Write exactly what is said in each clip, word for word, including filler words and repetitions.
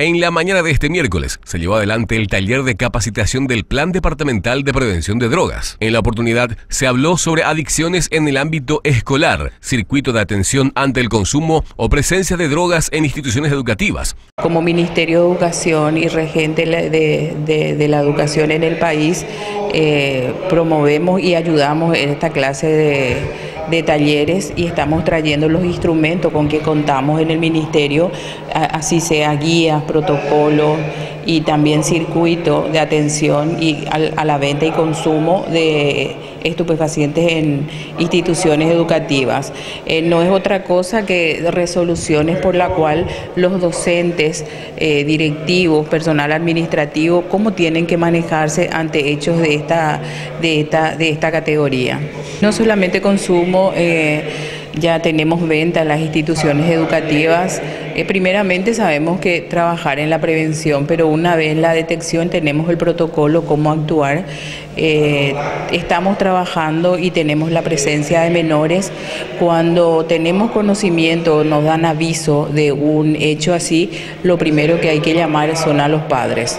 En la mañana de este miércoles se llevó adelante el taller de capacitación del Plan Departamental de Prevención de Drogas. En la oportunidad se habló sobre adicciones en el ámbito escolar, circuito de atención ante el consumo o presencia de drogas en instituciones educativas. Como Ministerio de Educación y regente de, de, de la educación en el país, eh, promovemos y ayudamos en esta clase de, de talleres y estamos trayendo los instrumentos con que contamos en el Ministerio, así sea guías, protocolos y también circuito de atención y a, a la venta y consumo de estupefacientes en instituciones educativas. Eh, no es otra cosa que resoluciones por la cual los docentes, eh, directivos, personal administrativo, cómo tienen que manejarse ante hechos de esta, de esta, de esta categoría. No solamente consumo, eh, ya tenemos venta en las instituciones educativas. Eh, primeramente sabemos que trabajar en la prevención, pero una vez la detección tenemos el protocolo, cómo actuar. Eh, estamos trabajando y tenemos la presencia de menores. Cuando tenemos conocimiento, nos dan aviso de un hecho así, lo primero que hay que llamar son a los padres.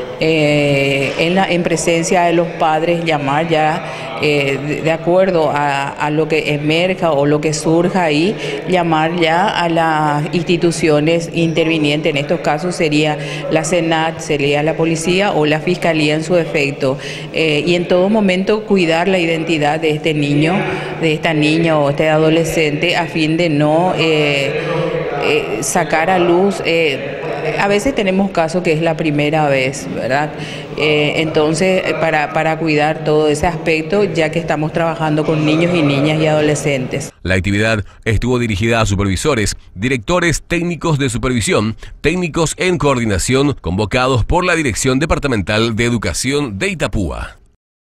Eh, en, la, en presencia de los padres llamar ya eh, de, de acuerdo a, a lo que emerja o lo que surja ahí, llamar ya a las instituciones intervinientes. En estos casos sería la SENAT, sería la policía o la fiscalía en su defecto, eh, y en todo momento cuidar la identidad de este niño, de esta niña o este adolescente, a fin de no eh, eh, sacar a luz. Eh, A veces tenemos casos que es la primera vez, ¿verdad? Eh, entonces, para, para cuidar todo ese aspecto, ya que estamos trabajando con niños y niñas y adolescentes. La actividad estuvo dirigida a supervisores, directores técnicos de supervisión, técnicos en coordinación, convocados por la Dirección Departamental de Educación de Itapúa.